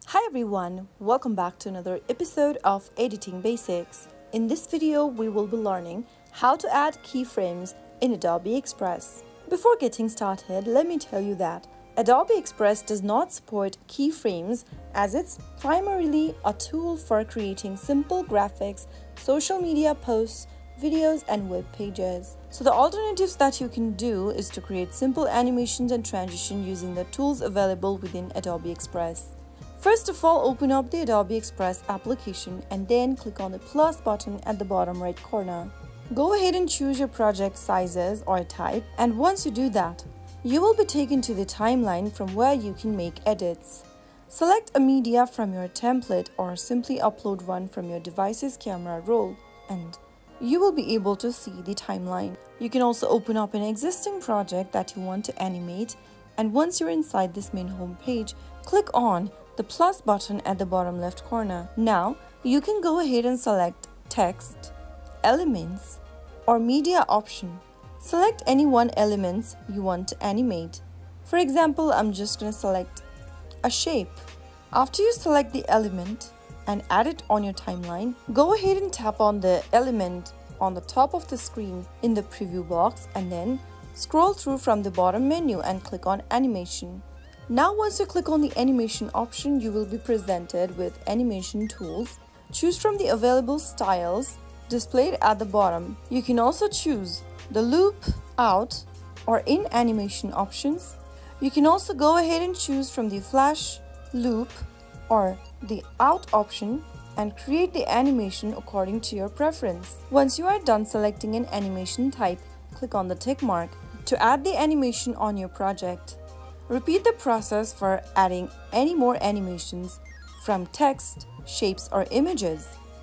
Hi everyone, welcome back to another episode of Editing Basics. In this video, we will be learning how to add keyframes in Adobe Express. Before getting started, let me tell you that Adobe Express does not support keyframes as it's primarily a tool for creating simple graphics, social media posts, videos and web pages. So the alternatives that you can do is to create simple animations and transition using the tools available within Adobe Express. First of all, open up the Adobe Express application and then click on the plus button at the bottom right corner. Go ahead and choose your project sizes or type, and once you do that, you will be taken to the timeline from where you can make edits. Select a media from your template or simply upload one from your device's camera roll and you will be able to see the timeline. You can also open up an existing project that you want to animate, and once you're inside this main home page, click on the plus button at the bottom left corner. Now, you can go ahead and select text, elements, or media option. Select any one elements you want to animate. For example, I'm just going to select a shape. After you select the element and add it on your timeline, go ahead and tap on the element on the top of the screen in the preview box and then scroll through from the bottom menu and click on animation. Now once you click on the animation option, you will be presented with animation tools. Choose from the available styles displayed at the bottom. You can also choose the loop, out, or in animation options. You can also go ahead and choose from the flash, loop, or the out option and create the animation according to your preference. Once you are done selecting an animation type, click on the tick mark to add the animation on your project. Repeat the process for adding any more animations from text, shapes or images.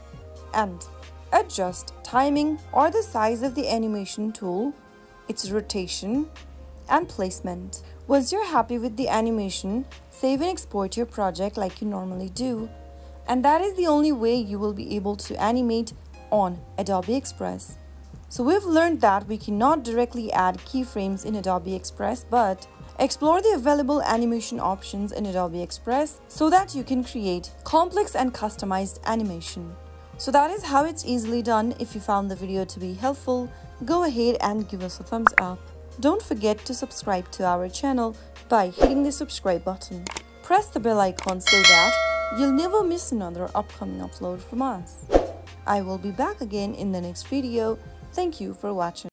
And adjust timing or the size of the animation tool, its rotation and placement. Once you're happy with the animation, save and export your project like you normally do. And that is the only way you will be able to animate on Adobe Express. So we've learned that we cannot directly add keyframes in Adobe Express, but explore the available animation options in Adobe Express so that you can create complex and customized animation. So that is how it's easily done. If you found the video to be helpful, go ahead and give us a thumbs up. Don't forget to subscribe to our channel by hitting the subscribe button. Press the bell icon so that you'll never miss another upcoming upload from us. I will be back again in the next video. Thank you for watching.